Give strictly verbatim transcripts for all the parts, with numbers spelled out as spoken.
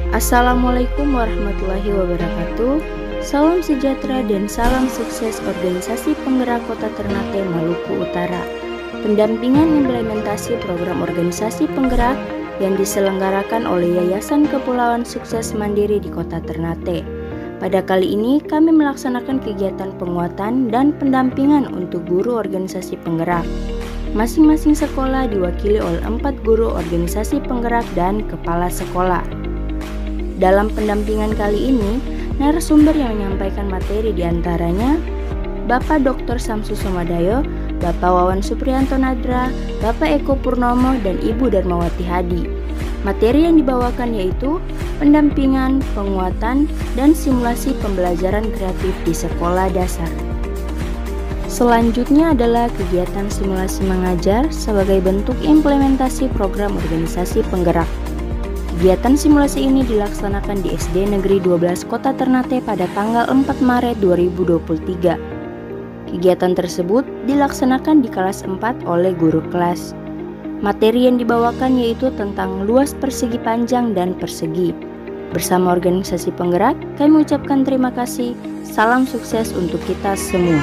Assalamualaikum warahmatullahi wabarakatuh. Salam sejahtera dan salam sukses organisasi penggerak Kota Ternate Maluku Utara. Pendampingan implementasi program organisasi penggerak yang diselenggarakan oleh Yayasan Kepulauan Sukses Mandiri di Kota Ternate. Pada kali ini kami melaksanakan kegiatan penguatan dan pendampingan untuk guru organisasi penggerak. Masing-masing sekolah diwakili oleh empat guru organisasi penggerak dan kepala sekolah. Dalam pendampingan kali ini, narasumber yang menyampaikan materi diantaranya Bapak Doktor Samsu Somadayo, Bapak Wawan Supriyanto Nadra, Bapak Eko Purnomo, dan Ibu Darmawati Hadi. Materi yang dibawakan yaitu pendampingan, penguatan, dan simulasi pembelajaran kreatif di sekolah dasar. Selanjutnya adalah kegiatan simulasi mengajar sebagai bentuk implementasi program organisasi penggerak. Kegiatan simulasi ini dilaksanakan di S D Negeri dua belas Kota Ternate pada tanggal empat Maret dua ribu dua puluh tiga. Kegiatan tersebut dilaksanakan di kelas empat oleh guru kelas. Materi yang dibawakan yaitu tentang luas persegi panjang dan persegi. Bersama organisasi penggerak, kami ucapkan terima kasih. Salam sukses untuk kita semua.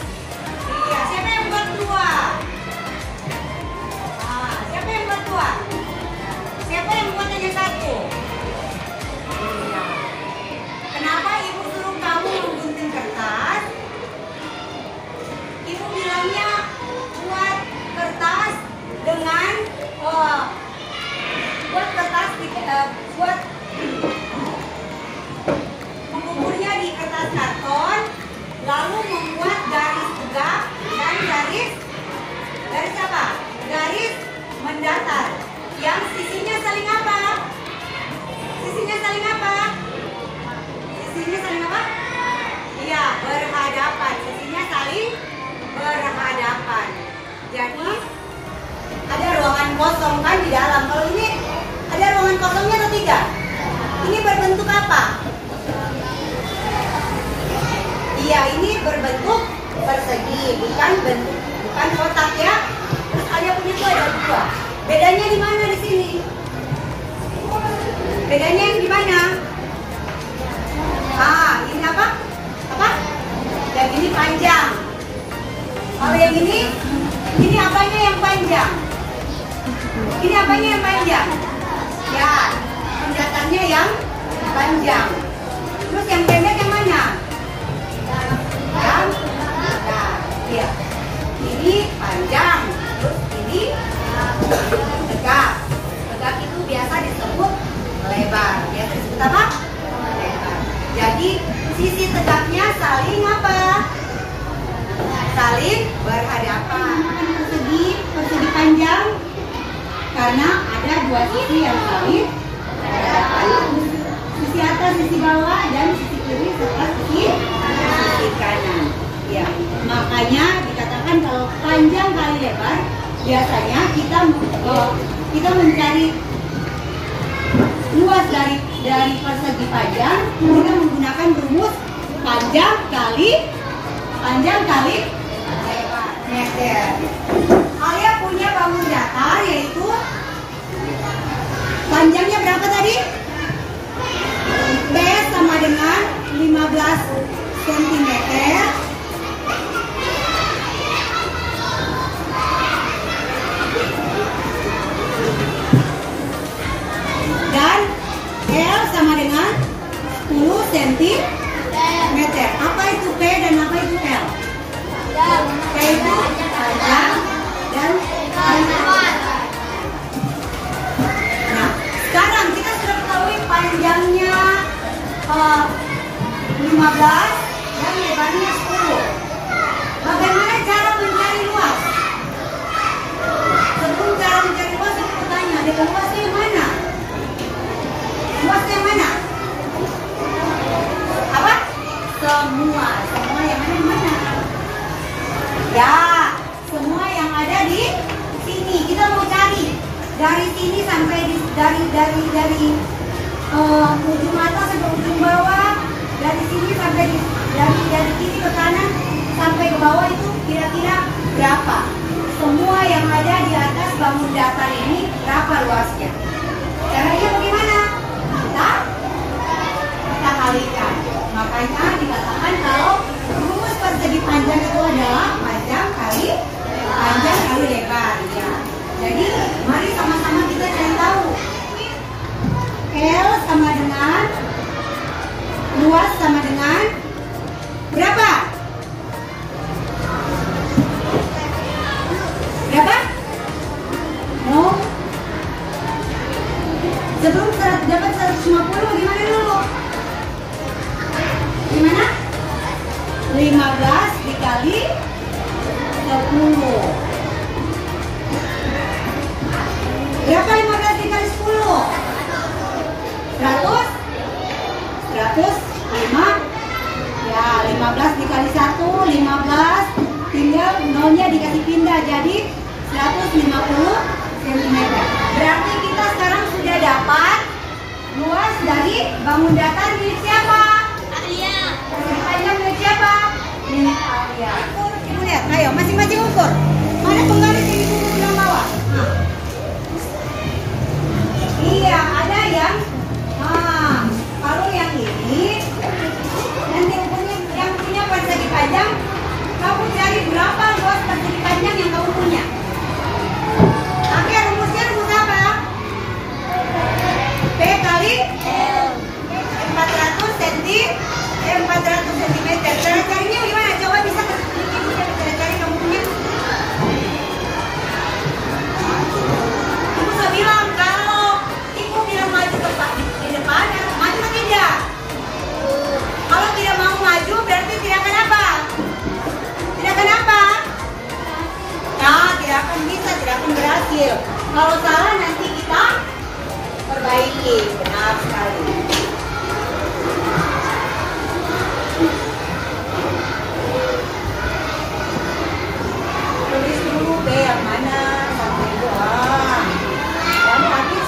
Siapa yang buat dua? bangun datar yang sisinya saling apa? Sisinya saling apa? Sisinya saling apa? Iya, berhadapan. Sisinya saling berhadapan. Jadi ada ruangan kosong kan di dalam. Kalau ini ada ruangan kosongnya atau tidak? Ini berbentuk apa? Iya, ini berbentuk persegi, bukan bentuk, bukan kotak ya. Terus ayah punya tuh ada dua. Bedanya di mana di sini? Bedanya yang di mana? Ah, ini apa? Apa? Yang ini panjang. Kalau yang ini, ini apanya yang panjang? Ini apanya yang panjang? Ya, pendatarnya yang panjang. Terus yang pendek yang mana? Yang pendek. Ya. Ini panjang. Terus ini tegak. Tegak itu biasa disebut lebar. Biasa disebut apa? Lebar. Jadi sisi tegaknya saling apa? Saling berhadapan. Persegi, persegi panjang. Karena ada dua sisi yang saling berhadapan. Sisi atas, sisi bawah, dan sisi kiri serta sisi sisi kanan. Ya, makanya dikatakan kalau panjang kali lebar, biasanya kita uh, kita mencari luas dari dari persegi panjang dengan menggunakan rumus panjang kali panjang kali lebar meter. Alia punya bangun datar yaitu panjangnya berapa tadi? B sama dengan lima belas sentimeter. Dan L sama dengan sepuluh sentimeter. Apa itu P dan apa itu L? P itu panjang dan lebar. Nah, sekarang kita sudah ketahui panjangnya uh, lima belas dan lebarnya sepuluh. Bagaimana cara mencari luas? Sebelum cara mencari luas, saya bertanya, ada luasnya yang mana? Luasnya yang mana? Apa? Semua. Semua yang mana? Yang mana? Ya, semua yang ada di sini. Kita mau cari dari sini sampai di, dari dari dari uh, ujung atas sampai ujung bawah. Dari sini sampai di, dari dari kiri ke kanan sampai ke bawah itu kira-kira berapa? Semua yang ada di atas bangun datar ini berapa luasnya? Caranya bagaimana? Kita kita kalikan. Makanya dikatakan kalau rumus persegi panjang itu adalah panjang kali panjang kali lebar ya. Jadi mari sama-sama kita cari tahu. L sama dengan luas sama dengan berapa? Berapa? No. Sebelum dapat seratus lima puluh gimana dulu? Gimana? lima belas dikali sepuluh. Berapa lima belas dikali sepuluh? seratus? seratus lima? Ya, lima belas dikali satu, lima belas. Tinggal nolnya dikasih pindah jadi seratus lima puluh sentimeter. Berarti kita sekarang sudah dapat luas dari bangun datar milik siapa? Alia. Panjang milik siapa? Milik Alia. Ukur, ibu lihat. Ayo, masing-masing ukur. Mana penggaris ini dulu yang bawah? Nah. Iya, ada yang. Nah, kalau yang ini nanti ukurnya yang punya persegi panjang. Kamu cari berapa luas persegi panjang yang kamu punya? Oke, rumusnya rumus apa? P kali empat ratus sentimeter. empat ratus sentimeter. Cara carinya gimana? Coba bisa ibu cara cari kamu punya. Ibu sudah bilang kalau ibu bilang maju ke di depan, maju atau tidak? Kalau tidak mau maju berarti tidak akan apa? Tidak akan apa? Nah, tidak akan bisa, tidak akan berhasil. Kalau salah nanti kita perbaiki. Benar sekali. Tulis dulu B yang mana, satu doang. Dan habis.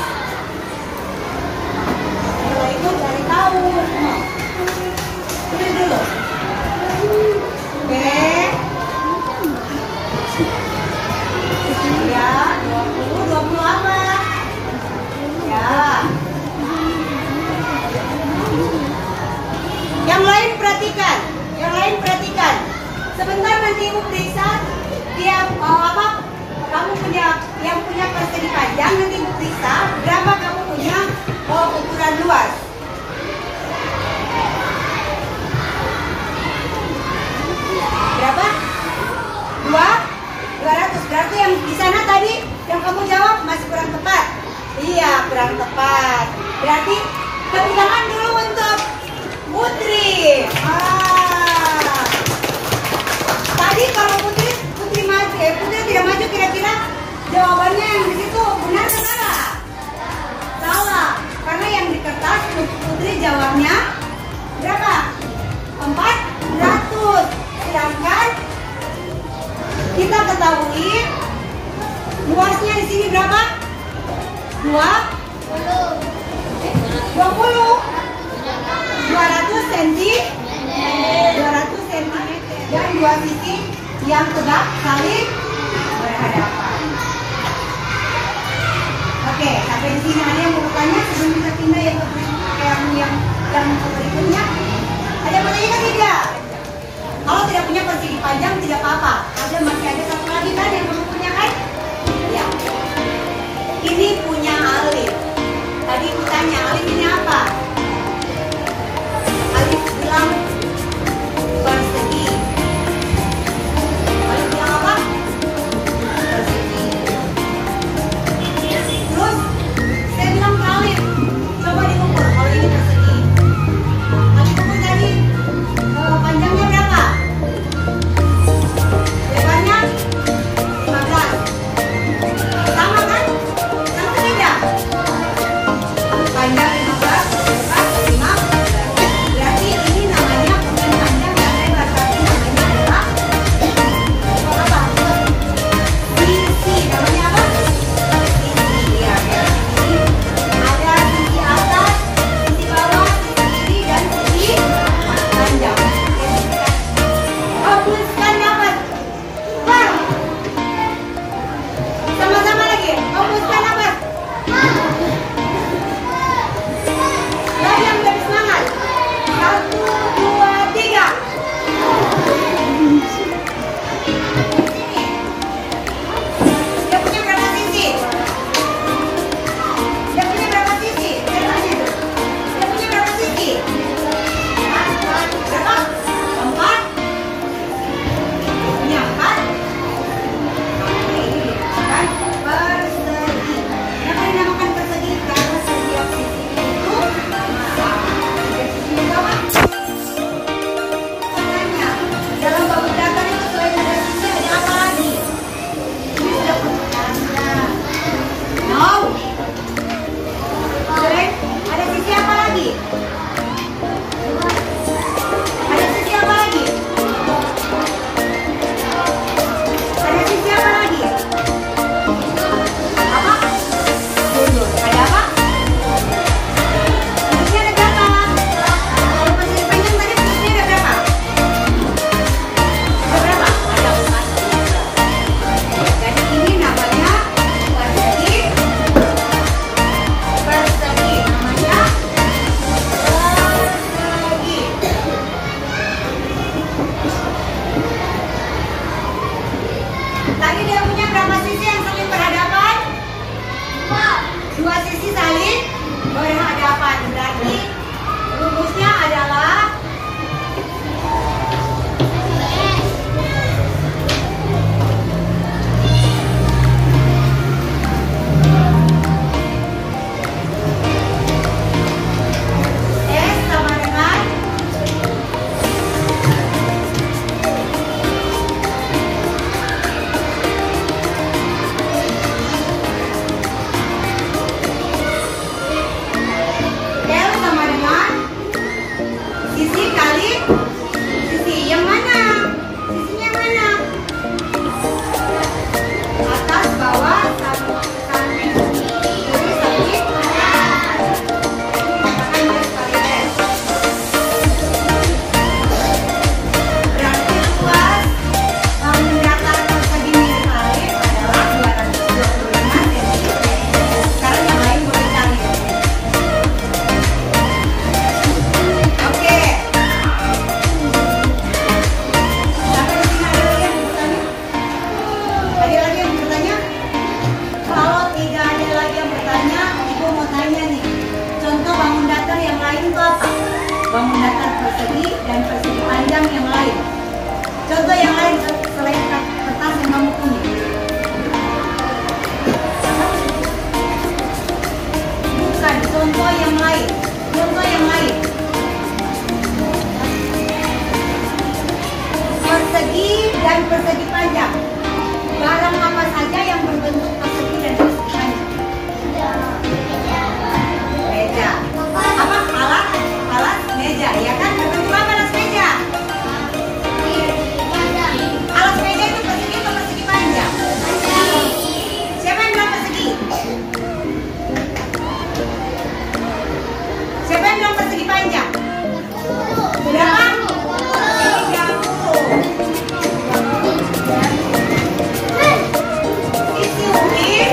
Setelah itu cari tahu. Tulis dulu. B. Ya, dua puluh, dua puluh apa? Ya. Yang lain perhatikan, yang lain perhatikan. Sebentar nanti ibu periksa dia oh, apa? Kamu punya yang punya persegi panjang, nanti ibu periksa berapa kamu punya oh, ukuran luas. Berapa? Dua? dua ratus. Berarti yang di sana tadi yang kamu jawab masih kurang tepat. Iya, kurang tepat. Berarti tepuk tangan dulu untuk Putri. Ah. Tadi kalau Putri Putri maju, eh, Putri tidak maju, kira-kira jawabannya yang di situ benar atau salah? Salah. Karena yang di kertas Putri jawabnya berapa? empat ratus. Sedangkan kita ketahui luasnya di sini berapa? dua puluh. dua puluh. dua ratus sentimeter. dua ratus sentimeter. Dan dua sisi yang tegak saling berhadapan. Oke, sampai di sini ada yang mau bertanya sebelum kita pindah yang ke yang yang yang berikutnya. Ada yang bertanya kan tidak? Kalau tidak punya persegi panjang tidak apa-apa. Ada masih ada satu lagi kan yang kamu punya kan? Ya. Ini punya Alif. Tadi aku tanya Alif ini apa? Alif bilang persegi. Alif bilang apa? Persegi. Terus saya bilang ke Alif, coba diukur kalau ini persegi. Alif ukur tadi uh, panjangnya berapa? Lebarnya lima belas. Sama kan? Sama tidak? Panjang lima belas, lebar lima belas. Berarti ini namanya bukan panjang dan lebar, tapi namanya adalah apa? Sisi. Namanya apa? Sisi. Ya, ya. Ada sisi atas, sisi bawah, sisi kiri, dan sisi panjang. Hembuskan nafas. Keluar. Sama-sama lagi. Hembuskan nafas. Lagi yang lebih semangat. Satu, dua, tiga. Sini. Dia punya berapa sisi? Dia punya berapa sisi? Saya tanya tuh. Dia punya berapa sisi? Berapa? Empat. Punya empat. Oke, ini dinamakan persegi. Kenapa dinamakan persegi? Karena setiap sisi itu sama. Setiap sisi itu apa? Makanya dalam baku datar itu selain ada sisi ada apa lagi? Ini sudah pertanyaannya. No. Selain ada sisi apa lagi? Ada sisi apa lagi? Ada sisi apa lagi? Apa? Mundur. Ada apa? Sisi ada berapa? Kalau persegi panjang tadi sisi ada berapa? Ada berapa? Ada empat. Jadi ini namanya persegi. Persegi namanya persegi. Tadi dia punya berapa sisi yang saling berhadapan? Dua. Dua sisi saling berhadapan. Berarti rumusnya adalah S sama dengan lainnya nih. Contoh bangun datar yang lain itu apa? Bangun datar persegi dan persegi panjang yang lain. Contoh yang lain selain kertas yang kamu punya. Bukan, contoh yang lain. Contoh yang lain. Persegi dan persegi panjang. Barang apa saja yang berbentuk persegi dan persegi panjang? Meja. Apa? Alat? Alat meja, ya kan? Berbentuk apa alat meja? Alat meja itu persegi atau persegi panjang? Siapa yang bilang persegi? Siapa yang bilang persegi panjang? Berapa? tiga puluh. Isi ubi.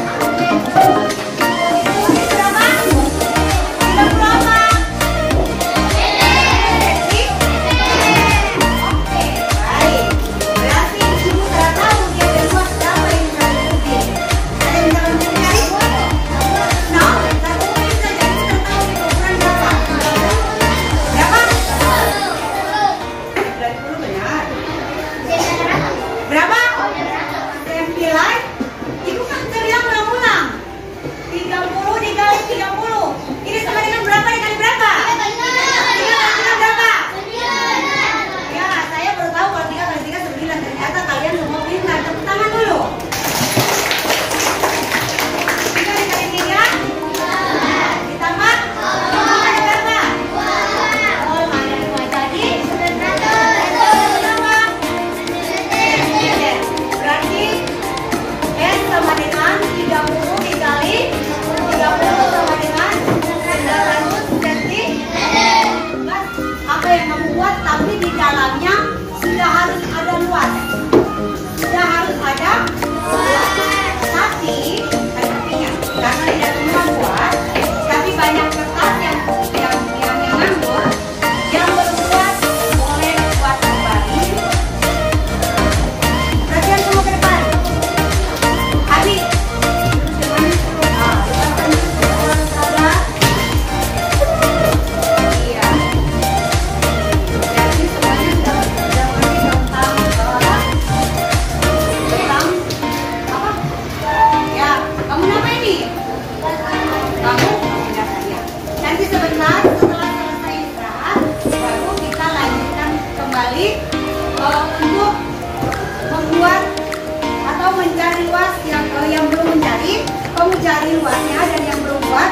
Cari luasnya, dan yang belum buat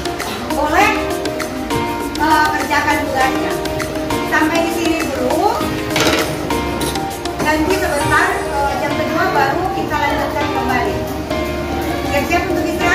boleh uh, kerjakan tugasnya. Sampai di sini dulu. Nanti sebentar uh, jam kedua baru kita lanjutkan kembali. Siap-siap untuk bisa.